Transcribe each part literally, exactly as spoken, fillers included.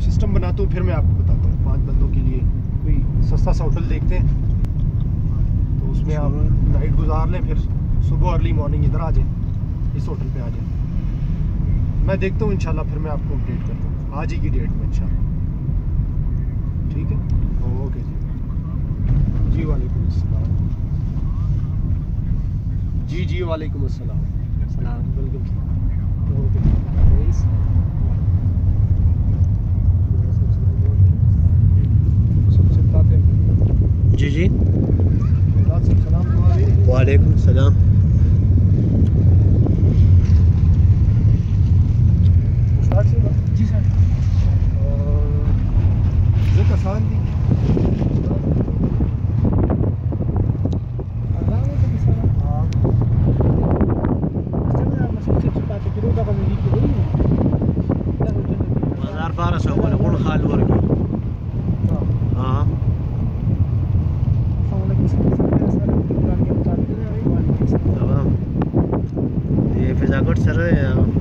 सिस्टम बनाता हूँ, फिर मैं आपको बताता हूँ। पाँच बंदों के लिए कोई सस्ता सा होटल देखते हैं, तो उसमें आप नाइट गुजार लें, फिर सुबह अर्ली मॉर्निंग इधर आ जाए, इस होटल पे आ जाए। मैं देखता हूँ इंशाल्लाह, फिर मैं आपको अपडेट करता हूँ आज ही की डेट में इंशाल्लाह। ठीक है, ओके जी। जी वालेकुम अस्सलाम। जी जी वालेकुम अस्सलाम। सलाम, वेलकम। ओके जी जी वालेकुम सलाम। जी सर, ज़िक्र आसान दी बाजार बारह सौ वाले कौन खाल वर्ग। हाँ तमाम ये फिजाकट सर है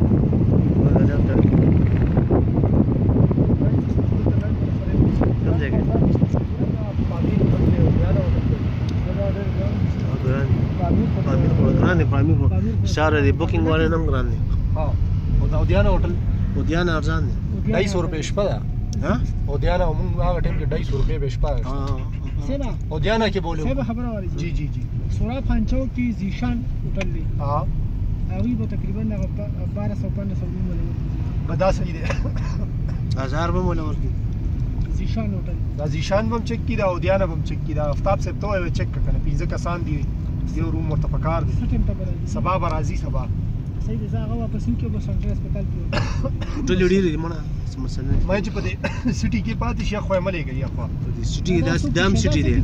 सारे दी बुकिंग वाले नंबर आने। हाँ, उद्याना होटल उद्यान अर्जान है ढाई सौ रुपये शपा है। हाँ उद्याना हम आगे टाइम के ढाई सौ रुपये बेशपा है। सेवा उद्याना के बोले सेवा खबर वाली जी जी जी सोलह पांचों की जीशान होटल ली। हाँ अभी वो तकरीबन बारह सौ पंद्रह सौ में मिलेगा। बता सही दे हजार में मोला और की जीशान होटल जीशान बम चेक की दा उद्याना बम चेक की दा आफ्ताब से तो है चेक करना पिज़्ज़ा का सान दी ये रूम मुतफकार दे सटन तबरा सबा बराजी सबा सही दे सागा वापस इनके बस सेंट्रल अस्पताल की तो लड़ी रे मना समझने मैं जो पते सिटी के पास शेख खोय मले गई अफा सिटी दा दाम सिटी दे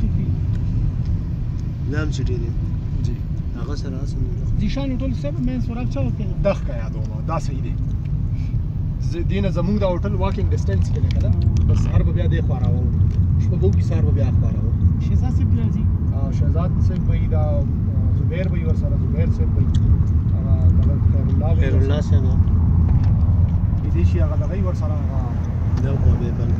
दाम सिटी दे जी هغه سره اصلا जीशान होटल सब मैं सोराब चा होते हैं दख का याद हो दा सही दे دینه زمونږ دا هوټل واکینګ ډیسټنس کې دی کنه بس هر بیا د خو راو شپږو کې سار بیا خو راو شهزاد سے راځي شهزاد سے وای دا زبیر وای ور سره زبیر سے وای هغه خیر الله خیر الله سے نه دې شي هغه دغه ور سره دا په دې